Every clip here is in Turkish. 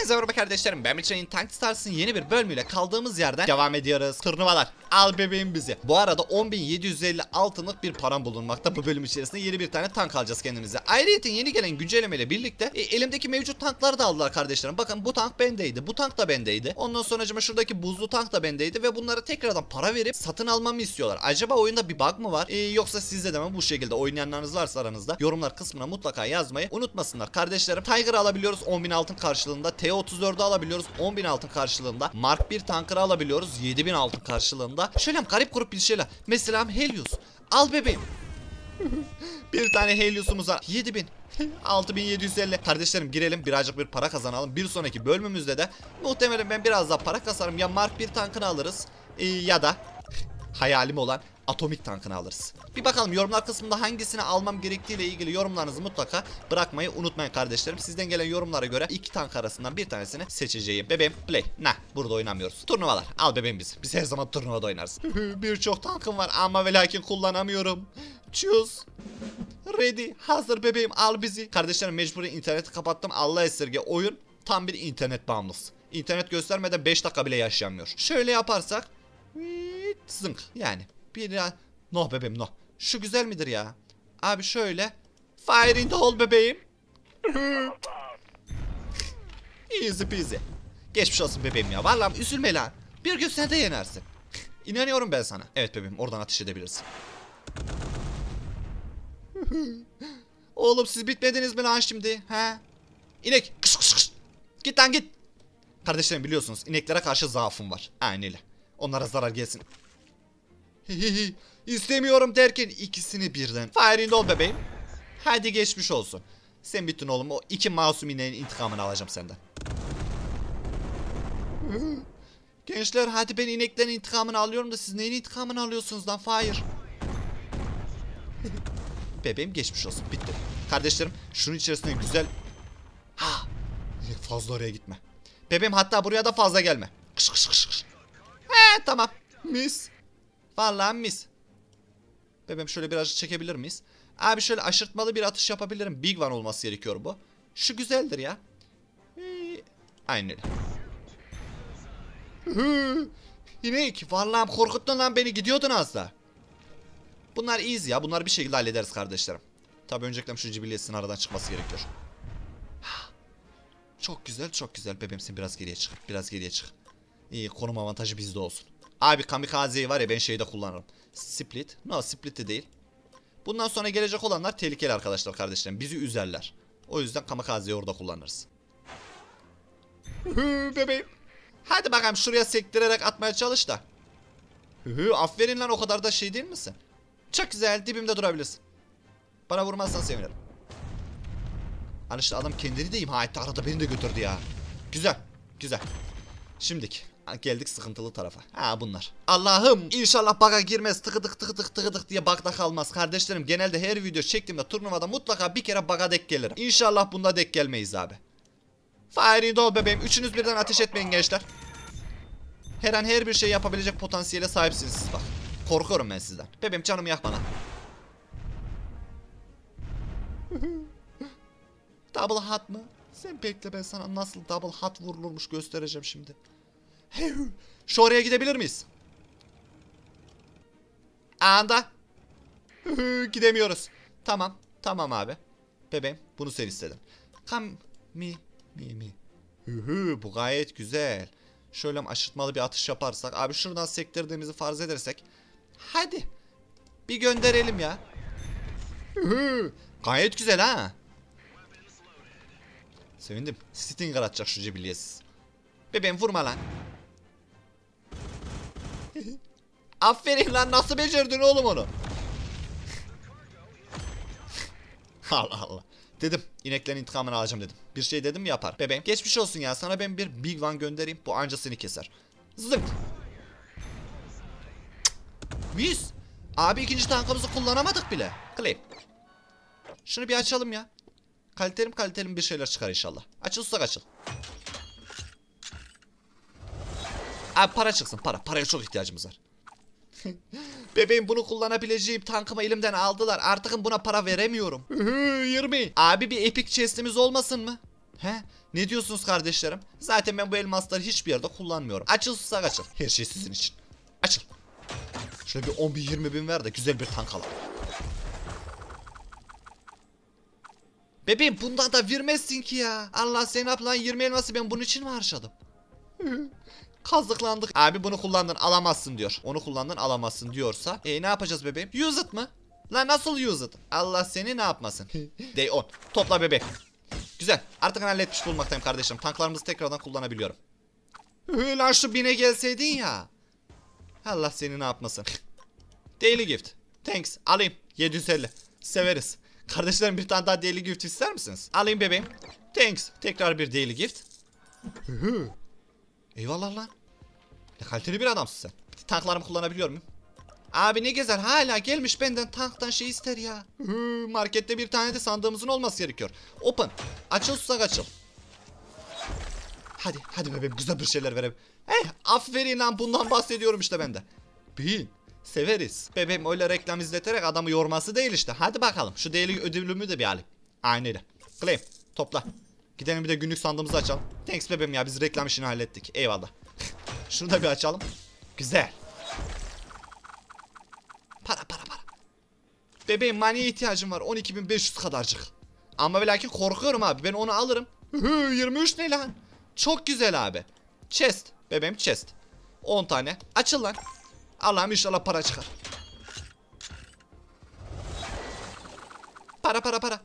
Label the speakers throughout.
Speaker 1: Hepinize merhaba kardeşlerim, ben Mitchell'in Tank Stars'ın yeni bir bölümüyle kaldığımız yerden devam ediyoruz. Turnuvalar, al bebeğim bizi. Bu arada 10.750 altınlık bir param bulunmakta. Bu bölüm içerisinde yeni bir tane tank alacağız kendimize. Ayrıca yeni gelen güncellemeyle birlikte elimdeki mevcut tankları da aldılar kardeşlerim. Bakın bu tank bendeydi, bu tank da bendeydi. Ondan sonra şuradaki buzlu tank da bendeydi ve bunları tekrardan para verip satın almamı istiyorlar. Acaba oyunda bir bug mı var? Yoksa sizde de mi bu şekilde oynayanlarınız varsa aranızda yorumlar kısmına mutlaka yazmayı unutmasınlar kardeşlerim. Tiger alabiliyoruz 10.000 altın karşılığında. T-34'ü alabiliyoruz 10.000 altın karşılığında. Mark 1 tanker'ı alabiliyoruz 7.000 altın karşılığında. Şöyle garip grup bir şeyler. Mesela Helios. Al bebeğim. Bir tane Helios'umuz var. 7.000. 6.750. Kardeşlerim girelim birazcık bir para kazanalım. Bir sonraki bölümümüzde de muhtemelen ben biraz daha para kasarım. Ya Mark 1 tankını alırız ya da hayalim olan atomik tankını alırız. Bir bakalım yorumlar kısmında hangisini almam gerektiğiyle ilgili yorumlarınızı mutlaka bırakmayı unutmayın kardeşlerim. Sizden gelen yorumlara göre iki tank arasından bir tanesini seçeceğim. Bebeğim play. Nah, burada oynamıyoruz. Turnuvalar. Al bebeğim biz. Biz her zaman turnuvada oynarız. Birçok tankım var ama ve lakin kullanamıyorum. Choose. Ready. Hazır bebeğim, al bizi. Kardeşlerim mecburen interneti kapattım. Allah esirge, oyun tam bir internet bağımlısı. İnternet göstermeden 5 dakika bile yaşayamıyor. Şöyle yaparsak zınk yani. Bir ya. No bebeğim no. Şu güzel midir ya? Abi şöyle. Fire in the hole bebeğim. Easy peasy. Geçmiş olsun bebeğim ya. Vallahi üzülme lan. Bir gün sen de yenersin. İnanıyorum ben sana. Evet bebeğim, oradan ateş edebilirsin. Oğlum siz bitmediniz mi lan şimdi? He? İnek. Kış kış kış. Git lan git. Kardeşlerim biliyorsunuz ineklere karşı zaafım var. Aynen öyle. Onlara zarar gelsin. İstemiyorum derken ikisini birden. Fire in the hole bebeğim. Hadi geçmiş olsun. Sen bittin oğlum. O iki masum ineğin intikamını alacağım senden. Gençler hadi ben ineklerin intikamını alıyorum da siz neyin intikamını alıyorsunuz lan? Fire. Bebeğim geçmiş olsun. Bitti. Kardeşlerim şunun içerisinde güzel. Ha. Fazla oraya gitme. Bebeğim hatta buraya da fazla gelme. Kış kış kış kış. He tamam. Mis. Vallahi mis. Bebeğim şöyle birazcık çekebilir miyiz? Abi şöyle aşırtmalı bir atış yapabilirim. Big one olması gerekiyor bu. Şu güzeldir ya. Aynen öyle. İnek. Vallahi korkuttun lan beni. Gidiyordun az da. Bunlar easy ya. Bunları bir şekilde hallederiz kardeşlerim. Tabi öncelikle şu cibiliyesinin aradan çıkması gerekiyor. Çok güzel çok güzel. Bebeğim sen biraz geriye çık. Biraz geriye çık. İyi, konum avantajı bizde olsun. Abi kamikazeyi var ya ben şeyde kullanırım. Split. No split de değil. Bundan sonra gelecek olanlar tehlikeli arkadaşlar kardeşlerim. Bizi üzerler. O yüzden kamikazeyi orada kullanırız. Bebeğim. Hadi bakalım şuraya sektirerek atmaya çalış da. Aferin lan, o kadar da şey değil misin? Çok güzel, dibimde durabilirsin. Bana vurmazsan sevinirim. Hani işte adam kendini de imha etti, arada beni de götürdü ya. Güzel güzel. Şimdiki geldik sıkıntılı tarafa. Ha bunlar. Allah'ım inşallah bug'a girmez, tıkıdık tıkıdık tıkıdık diye bug'da kalmaz. Kardeşlerim genelde her video çektiğimde turnuvada mutlaka bir kere bug'a denk gelirim. İnşallah bunda denk gelmeyiz abi. Fire in the hole bebeğim. Üçünüz birden ateş etmeyin gençler. Her an her bir şey yapabilecek potansiyele sahipsiniz siz bak. Korkuyorum ben sizden. Bebeğim canımı yak bana. Double hot mı? Sen bekle, ben sana nasıl double hot vurulurmuş göstereceğim şimdi. Şu oraya gidebilir miyiz? Anda. Gidemiyoruz. Tamam. Tamam abi. Bebeğim bunu sen istedin. Mi. Bu gayet güzel. Şöyle aşırtmalı bir atış yaparsak. Abi şuradan sektirdiğimizi farz edersek. Hadi. Bir gönderelim ya. Gayet güzel ha. Sevindim. Stinger atacak şu cibiliyesiz. Bebeğim vurma lan. Aferin lan, nasıl becerdin oğlum onu? Allah Allah. Dedim ineklerin intikamını alacağım dedim. Bir şey dedim mi yapar. Bebeğim geçmiş olsun ya, sana ben bir big one göndereyim. Bu ancasını keser. Zınk. Mis. Abi ikinci tankımızı kullanamadık bile. Claim. Şunu bir açalım ya. Kaliteli bir şeyler çıkar inşallah. Açıl usta açıl. Abi para çıksın, para. Paraya çok ihtiyacımız var. Bebeğim bunu kullanabileceğim tankımı elimden aldılar. Artık buna para veremiyorum. 20. Abi bir epic chest'imiz olmasın mı? He? Ne diyorsunuz kardeşlerim? Zaten ben bu elmasları hiçbir yerde kullanmıyorum. Açıl susak açıl. Her şey sizin için. Açıl. Şöyle bir 10 bin 20 bin ver de güzel bir tank alalım. Bebeğim bundan da vermezsin ki ya. Allah seni yap lan, 20 elması ben bunun için mi harcadım? Kazıklandık. Abi bunu kullandın alamazsın diyor. Onu kullandın alamazsın diyorsa. Ne yapacağız bebeğim? Use it mı? Lan nasıl use it? Allah seni ne yapmasın? Day 10. Topla bebek. Güzel. Artık halletmiş bulmaktayım kardeşim. Tanklarımızı tekrardan kullanabiliyorum. Lan şu bine gelseydin ya. Allah seni ne yapmasın. Daily gift. Thanks. Alayım. 750. Severiz. Kardeşlerim bir tane daha daily gift ister misiniz? Alayım bebeğim. Thanks. Tekrar bir daily gift. Eyvallah lan. Ne kaliteli bir adamsın sen. Tanklarımı kullanabiliyor muyum? Abi ne gezer hala gelmiş benden tanktan şey ister ya. Markette bir tane de sandığımızın olması gerekiyor. Open. Açıl susak açıl. Hadi bebeğim güzel bir şeyler verelim. Aferin lan, bundan bahsediyorum işte ben de. Bin. Severiz. Bebeğim öyle reklam izleterek adamı yorması değil işte. Hadi bakalım şu daily ödülümü de bir alayım. Aynen öyle. Claim. Topla. Gidelim bir de günlük sandığımızı açalım. Thanks bebeğim ya, biz reklam işini hallettik. Eyvallah. Şunu da bir açalım. Güzel. Para. Bebeğim money'e ihtiyacım var. 12.500 kadarcık. Ama ve lakin korkuyorum abi. Ben onu alırım. 23 ne lan? Çok güzel abi. Chest. Bebeğim chest. 10 tane. Açıl lan. Allah'ım inşallah para çıkar. Para.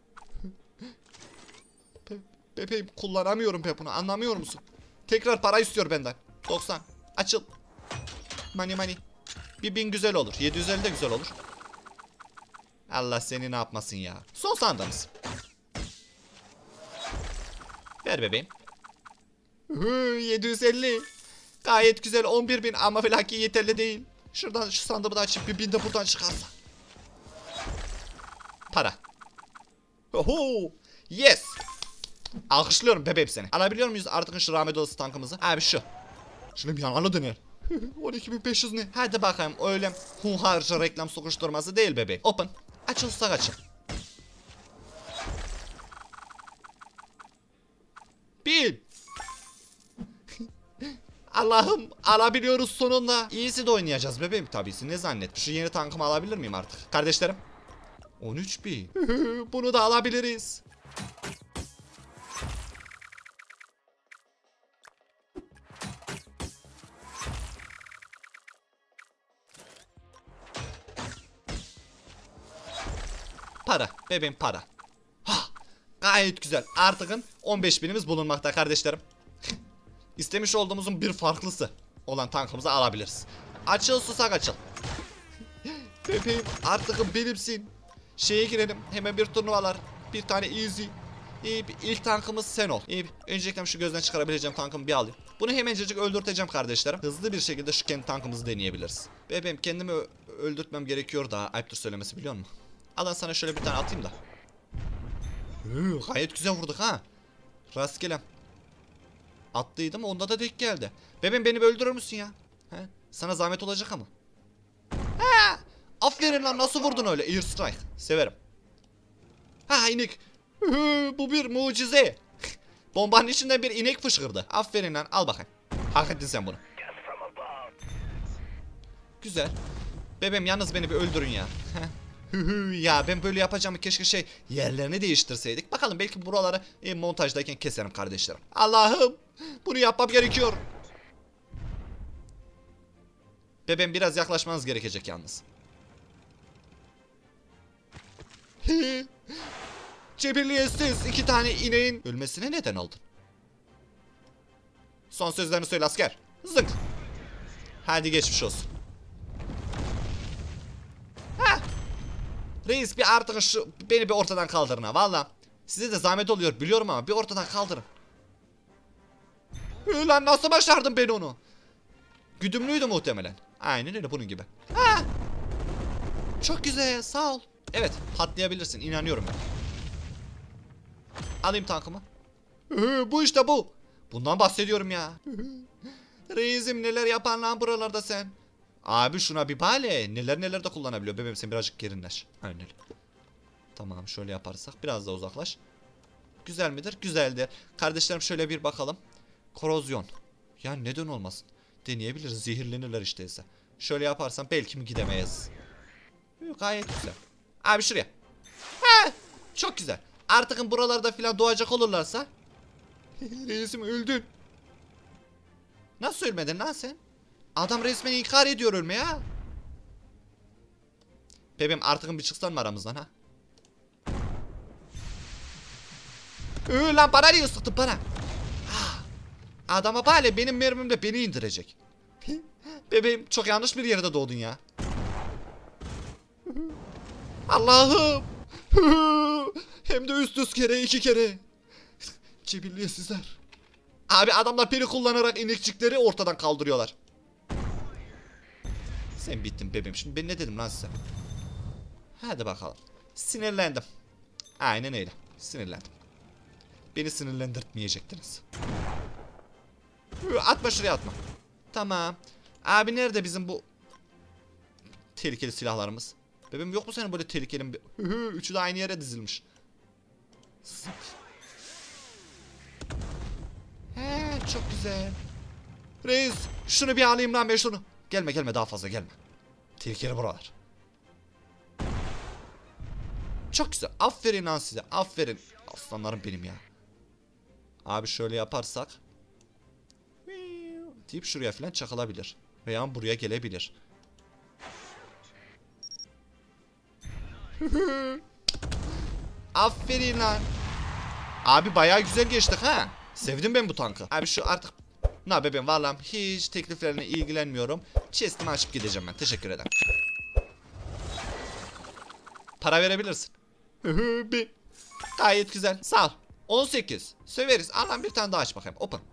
Speaker 1: Bebeğim kullanamıyorum ben bunu. Anlamıyor musun? Tekrar para istiyor benden. 90. Açıl. Money. Bir 1000 güzel olur. 750 de güzel olur. Allah seni ne yapmasın ya. Son sandığımız. Ver bebeğim. 750. Gayet güzel 11.000 ama belki yeterli değil. Şuradan şu sandığımı da açıp bir 1000 de buradan çıkarsa. Para. Oho. Yes. Alkışlıyorum bebeğim seni. Alabiliyor muyuz artık şu rahmet olası tankımızı? Abi şu. Şunu bir yanına döner. 12.500 ne? Hadi bakayım öyle hunharca reklam sokuşturması değil bebeğim. Open. Açıl susak açıl. Bin. Allah'ım alabiliyoruz sonunda. İyisi de oynayacağız bebeğim tabisi, ne zannetmiş. Şu yeni tankımı alabilir miyim artık? Kardeşlerim. 13.000. Bunu da alabiliriz. Para. Bebeğim para. Gayet güzel. Artıkın 15.000'imiz bulunmakta kardeşlerim. İstemiş olduğumuzun bir farklısı olan tankımızı alabiliriz. Açıl susak açıl. Bebeğim artık benimsin. Şeye girelim. Hemen bir turnuvalar. Bir tane easy. İlk tankımız sen ol. Öncelikle şu gözden çıkarabileceğim tankımı bir alayım. Bunu hemencecik öldürteceğim kardeşlerim. Hızlı bir şekilde şu kendi tankımızı deneyebiliriz. Bebeğim kendimi öldürtmem gerekiyor da ayıptır söylemesi, biliyor musun? Al sana şöyle bir tane atayım da. Gayet güzel vurduk ha. Rastgele. Attıydım onda da denk geldi. Bebeğim beni öldürür müsün ya? He? Sana zahmet olacak ama. Ha! Aferin lan, nasıl vurdun öyle? Air strike. Severim. Ha inek. Bu bir mucize. Bombanın içinden bir inek fışkırdı. Aferin lan, al bakayım. Hak ettin sen bunu. Güzel. Bebeğim yalnız beni bir öldürün ya. Ya ben böyle yapacağımı keşke yerlerini değiştirseydik. Bakalım belki buraları montajdayken keserim kardeşlerim. Allah'ım bunu yapmam gerekiyor. Bebeğim biraz yaklaşmanız gerekecek yalnız. Cebiliyetsiz 2 tane ineğin ölmesine neden oldun. Son sözlerini söyle asker. Zınk. Hadi geçmiş olsun. Reis bir artık beni bir ortadan kaldırın ha valla. Size de zahmet oluyor biliyorum ama bir ortadan kaldırın. Lan nasıl başardın beni onu? Güdümlüydü muhtemelen. Aynen öyle, bunun gibi. Ha! Çok güzel, sağ ol. Evet, patlayabilirsin, inanıyorum ben. Alayım tankımı. Bu işte bu. Bundan bahsediyorum ya. Reisim neler yapan lan buralarda sen. Abi şuna bir bale. Neler de kullanabiliyor. Bebeğim sen birazcık gerinleş. Aynen öyle. Tamam şöyle yaparsak biraz daha uzaklaş. Güzel midir? Güzeldir. Kardeşlerim şöyle bir bakalım. Korozyon. Ya neden olmasın? Deneyebiliriz. Zehirlenirler işteyse. Şöyle yaparsam belki mi gidemeyiz. Gayet güzel. Abi şuraya. Ha, çok güzel. Artık buralarda filan doğacak olurlarsa. Reisim öldün. Nasıl ölmedin lan sen? Adam resmen inkar ediyor ölme ya. Bebeğim artık bir çıksan mı aramızdan ha? Lan bana niye sıktın bana? Adama bari benim mermimle beni indirecek. Bebeğim çok yanlış bir yerde doğdun ya. Allah'ım. Hem de üst üste kere 2 kere. Cebilliyesizler. Abi adamlar beni kullanarak inekçikleri ortadan kaldırıyorlar. Sen bittin bebeğim. Şimdi ben ne dedim lan size? Hadi bakalım. Sinirlendim. Aynen öyle. Sinirlendim. Beni sinirlendirtmeyecektiniz. Atma şuraya atma. Tamam. Abi nerede bizim bu tehlikeli silahlarımız? Bebeğim yok mu senin böyle tehlikeli bir... Üçü de aynı yere dizilmiş. He çok güzel. Reis şunu bir alayım lan ben şunu. Gelme gelme daha fazla gelme. Tehlikeli buralar. Çok güzel. Aferin lan size. Aferin. Aslanlarım benim ya. Abi şöyle yaparsak. Deyip şuraya falan çakılabilir. Veya buraya gelebilir. Aferin lan. Abi bayağı güzel geçtik ha. Sevdim ben bu tankı. Abi şu artık... Ne bebeğim vallahi hiç tekliflerine ilgilenmiyorum. Chest'imi açıp gideceğim ben. Teşekkür ederim. Para verebilirsin. Gayet güzel. Sağ ol. 18. Severiz. Allah'ım bir tane daha aç bakayım. Open.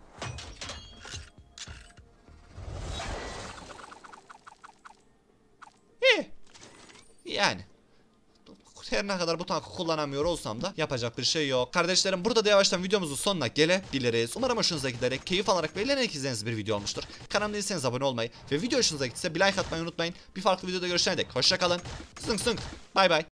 Speaker 1: İyi. Yani. Her ne kadar bu tankı kullanamıyor olsam da yapacak bir şey yok. Kardeşlerim burada da yavaştan videomuzun sonuna gelebiliriz. Umarım hoşunuza giderek, keyif alarak ve eğlenerek izlediğiniz bir video olmuştur. Kanalıma değilseniz abone olmayı ve video hoşunuza gittiyse bir like atmayı unutmayın. Bir farklı videoda görüşene dek hoşça kalın. Sınk sınk. Bay bay.